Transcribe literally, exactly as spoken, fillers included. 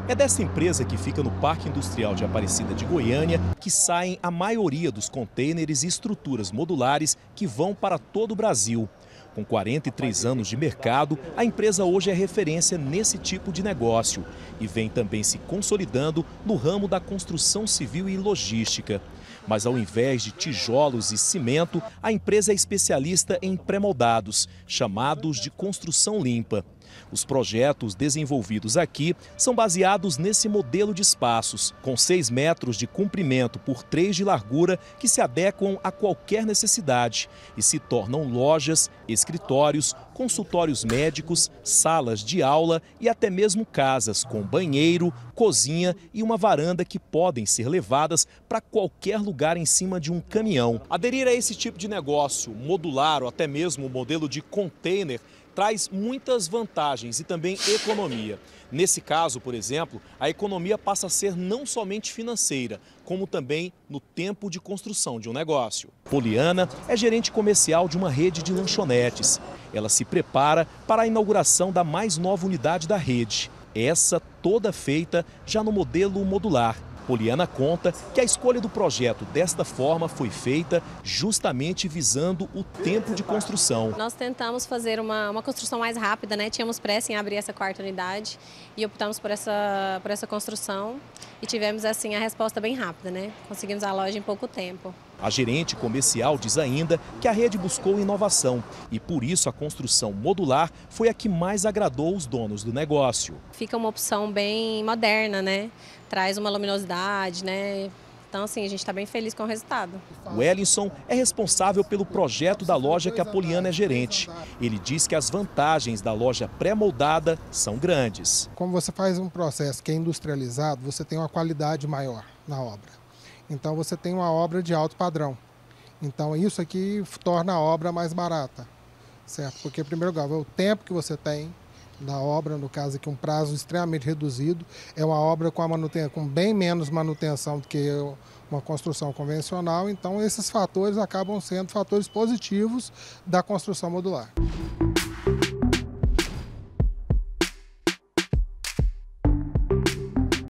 É dessa empresa que fica no Parque Industrial de Aparecida de Goiânia que saem a maioria dos contêineres e estruturas modulares que vão para todo o Brasil. Com quarenta e três anos de mercado, a empresa hoje é referência nesse tipo de negócio e vem também se consolidando no ramo da construção civil e logística. Mas ao invés de tijolos e cimento, a empresa é especialista em pré-moldados, chamados de construção limpa. Os projetos desenvolvidos aqui são baseados nesse modelo de espaços, com seis metros de comprimento por três de largura, que se adequam a qualquer necessidade e se tornam lojas, escritórios, consultórios médicos, salas de aula e até mesmo casas com banheiro, cozinha e uma varanda que podem ser levadas para qualquer lugar em cima de um caminhão. Aderir a esse tipo de negócio modular ou até mesmo o modelo de container traz muitas vantagens e também economia. Nesse caso, por exemplo, a economia passa a ser não somente financeira, como também no tempo de construção de um negócio. Poliana é gerente comercial de uma rede de lanchonetes. Ela se prepara para a inauguração da mais nova unidade da rede, essa toda feita já no modelo modular. Poliana conta que a escolha do projeto desta forma foi feita justamente visando o tempo de construção. Nós tentamos fazer uma, uma construção mais rápida, né? Tínhamos pressa em abrir essa quarta unidade e optamos por essa, por essa construção e tivemos assim a resposta bem rápida, né? Conseguimos a loja em pouco tempo. A gerente comercial diz ainda que a rede buscou inovação e por isso a construção modular foi a que mais agradou os donos do negócio. Fica uma opção bem moderna, né? Traz uma luminosidade, né? Então, assim, a gente está bem feliz com o resultado. O Ellinson é responsável pelo projeto da loja que a Poliana é gerente. Ele diz que as vantagens da loja pré-moldada são grandes. Como você faz um processo que é industrializado, você tem uma qualidade maior na obra. Então, você tem uma obra de alto padrão. Então, isso aqui torna a obra mais barata, certo? Porque, em primeiro lugar, é o tempo que você tem da obra, no caso aqui um prazo extremamente reduzido, é uma obra com, a manutenção, com bem menos manutenção do que uma construção convencional, então esses fatores acabam sendo fatores positivos da construção modular.